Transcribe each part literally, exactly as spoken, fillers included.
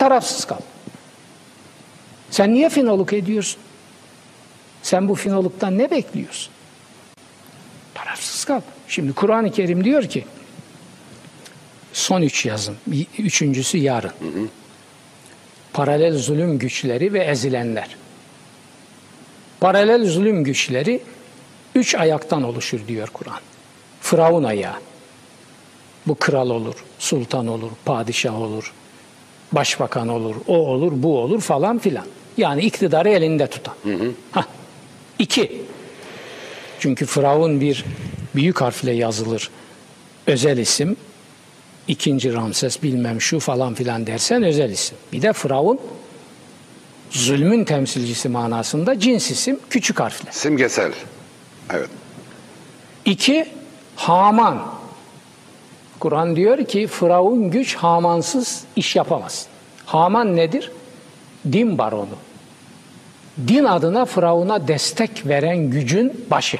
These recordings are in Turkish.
tarafsız kal. Sen niye finoluk ediyorsun? Sen bu finoluktan ne bekliyorsun? Tarafsız kal. Şimdi Kur'an-ı Kerim diyor ki, son üç yazım, üçüncüsü yarın. Hı hı. Paralel zulüm güçleri ve ezilenler. Paralel zulüm güçleri üç ayaktan oluşur diyor Kur'an. Firavun ayağı. Bu kral olur, sultan olur, padişah olur, başbakan olur, o olur, bu olur falan filan. Yani iktidarı elinde tutan. Hı hı. Hah. İki. Çünkü Firavun bir büyük harfle yazılır. Özel isim. İkinci Ramses bilmem şu falan filan dersen özel isim. Bir de Firavun zulmün temsilcisi manasında cins isim küçük harfle. Simgesel. Evet. İki, Haman. Kur'an diyor ki Firavun güç Hamansız iş yapamaz. Haman nedir? Din baronu. Din adına Firavun'a destek veren gücün başı.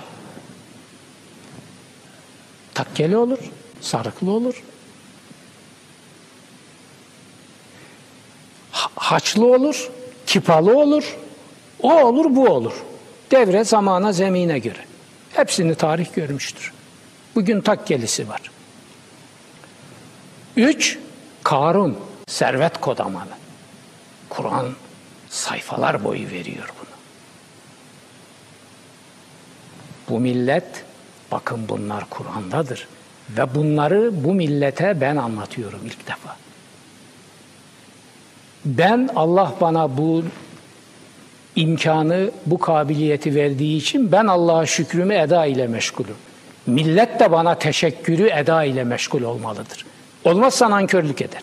Takkeli olur, sarıklı olur. Haçlı olur, kipalı olur, o olur, bu olur. Devre zamana, zemine göre. Hepsini tarih görmüştür. Bugün takkelisi var. Üç, Karun, servet kodamanı. Kur'an sayfalar boyu veriyor bunu. Bu millet, bakın bunlar Kur'an'dadır. Ve bunları bu millete ben anlatıyorum ilk defa. Ben, Allah bana bu imkanı, bu kabiliyeti verdiği için ben Allah'a şükrümü eda ile meşgulüm. Millet de bana teşekkürü eda ile meşgul olmalıdır. Olmazsa nankörlük eder.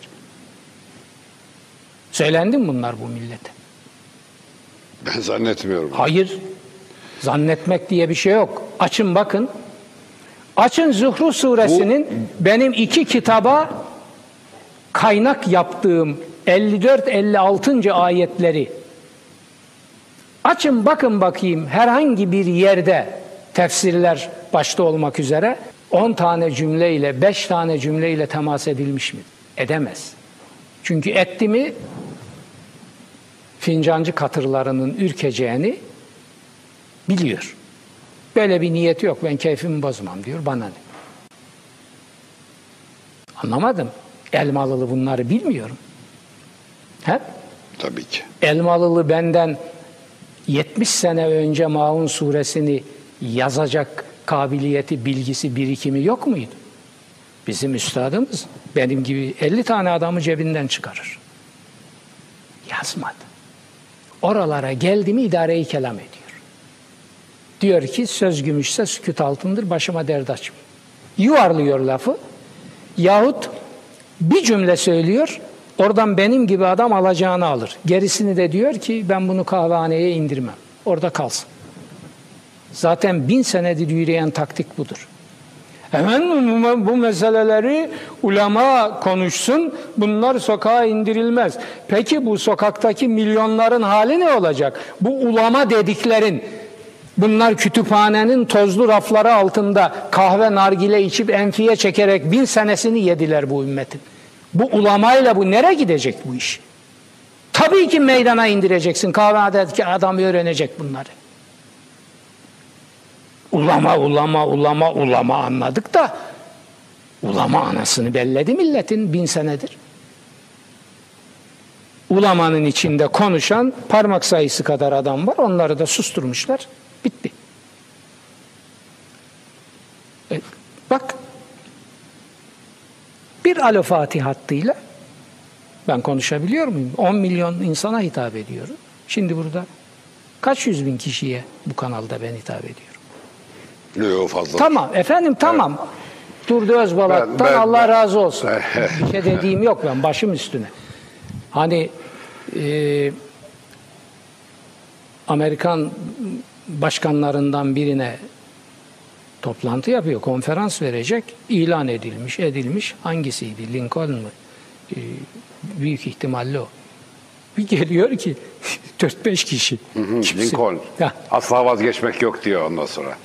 Söylendi mi bunlar bu millete? Ben zannetmiyorum. Hayır. Zannetmek diye bir şey yok. Açın bakın. Açın Zuhruf suresinin bu... benim iki kitaba kaynak yaptığım elli dört elli altı. ayetleri. Açın bakın bakayım herhangi bir yerde tefsirler başta olmak üzere on tane cümleyle, beş tane cümleyle temas edilmiş mi? Edemez. Çünkü etti mi fincancı katırlarının ürkeceğini biliyor. Böyle bir niyeti yok. Ben keyfimi bozmam diyor. Bana ne? Anlamadım. Elmalılı bunları bilmiyorum. He? Tabii ki. Elmalılı benden yetmiş sene önce Maun suresini yazacak kabiliyeti, bilgisi, birikimi yok muydu? Bizim üstadımız benim gibi elli tane adamı cebinden çıkarır. Yazmadı. Oralara geldi mi idareyi kelam ediyor. Diyor ki söz gümüşse sükût altındır, başıma dert açma. Yuvarlıyor lafı yahut bir cümle söylüyor, oradan benim gibi adam alacağını alır. Gerisini de diyor ki ben bunu kahvehaneye indirmem. Orada kalsın. Zaten bin senedir yürüyen taktik budur. Hemen bu meseleleri ulema konuşsun, bunlar sokağa indirilmez. Peki bu sokaktaki milyonların hali ne olacak? Bu ulema dediklerin, bunlar kütüphanenin tozlu rafları altında kahve nargile içip enfiye çekerek bin senesini yediler bu ümmetin. Bu ulemayla bu nereye gidecek bu iş? Tabii ki meydana indireceksin. Kahvehanedeki adam öğrenecek bunları. Ulama, ulama, ulama, ulama anladık da ulama anasını belledi milletin bin senedir. Ulamanın içinde konuşan parmak sayısı kadar adam var. Onları da susturmuşlar. Bitti. E, bak bir Alo Fatih hattıyla ben konuşabiliyor muyum? on milyon insana hitap ediyorum. Şimdi burada kaç yüz bin kişiye bu kanalda ben hitap ediyorum. Yok fazla. Tamam efendim tamam. Evet. Durdu Özbalat'tan ben, ben, Allah ben, razı olsun. Bir şey dediğim yok ben başım üstüne. Hani e, Amerikan başkanlarından birine toplantı yapıyor, konferans verecek. İlan edilmiş, edilmiş. Hangisiydi? Lincoln mı? E, büyük ihtimalle o. Bir geliyor ki dört beş kişi. Hı hı, Lincoln. Ya. Asla vazgeçmek yok diyor ondan sonra.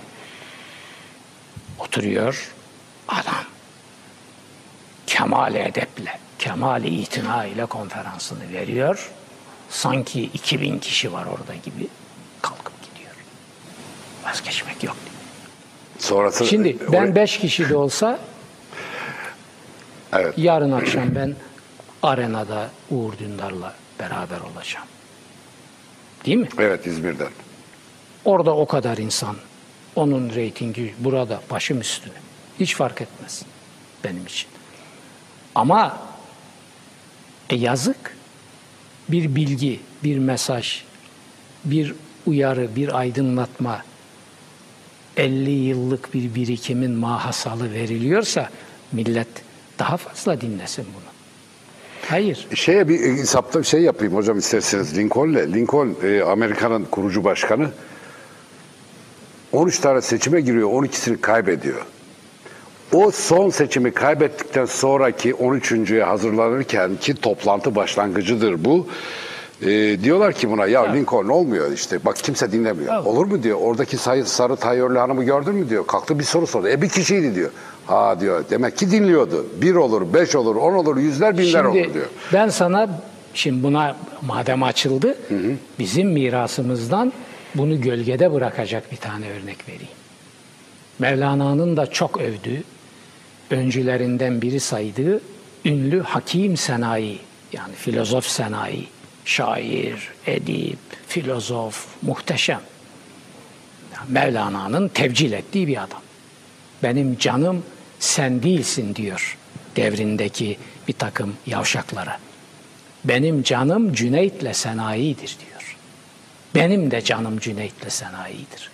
Oturuyor adam. Kemal edeple, kemali itina ile konferansını veriyor. Sanki iki bin kişi var orada gibi kalkıp gidiyor. Vazgeçmek yok. Sonrası, Şimdi ben beş kişi de olsa evet. yarın akşam ben arenada Uğur Dündar'la beraber olacağım. Değil mi? Evet, İzmir'den. Orada o kadar insan. Onun reytingi burada başım üstüne. Hiç fark etmez benim için. Ama e, yazık. Bir bilgi, bir mesaj, bir uyarı, bir aydınlatma, elli yıllık bir birikimin mahasalı veriliyorsa millet daha fazla dinlesin bunu. Hayır. Şeye bir hesapta şey yapayım hocam isterseniz Lincoln'le. Lincoln e, Amerika'nın kurucu başkanı. on üç tane seçime giriyor, on ikisini kaybediyor. O son seçimi kaybettikten sonraki on üçüncüye hazırlanırken ki toplantı başlangıcıdır bu. E, diyorlar ki buna ya evet. Lincoln olmuyor işte bak kimse dinlemiyor. Evet. Olur mu diyor. Oradaki sayı, sarı tayörlü hanımı gördün mü diyor. Kalktı bir soru sordu. E bir kişiydi diyor. Ha diyor demek ki dinliyordu. Bir olur, beş olur, on olur, yüzler, binler şimdi, olur diyor. Ben sana şimdi buna madem açıldı hı hı. bizim mirasımızdan bunu gölgede bırakacak bir tane örnek vereyim. Mevlana'nın da çok övdüğü, öncülerinden biri saydığı ünlü Hakim Senayi, yani filozof Senayi, şair, edip, filozof, muhteşem. Yani Mevlana'nın tevcil ettiği bir adam. Benim canım sen değilsin diyor devrindeki bir takım yavşaklara. Benim canım Cüneyt'le Senayi'dir diyor. Benim de canım Cüneyt'le Senayi'dir.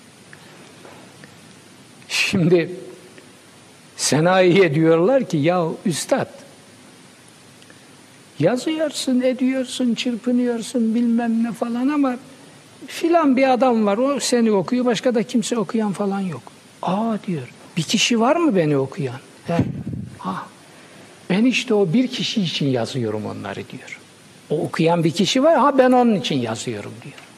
Şimdi Senayi'ye diyorlar ki ya üstad yazıyorsun, ediyorsun, çırpınıyorsun bilmem ne falan ama filan bir adam var o seni okuyor başka da kimse okuyan falan yok. Aa diyor bir kişi var mı beni okuyan? He. Ha. Ben işte o bir kişi için yazıyorum onları diyor. O okuyan bir kişi var ha ben onun için yazıyorum diyor.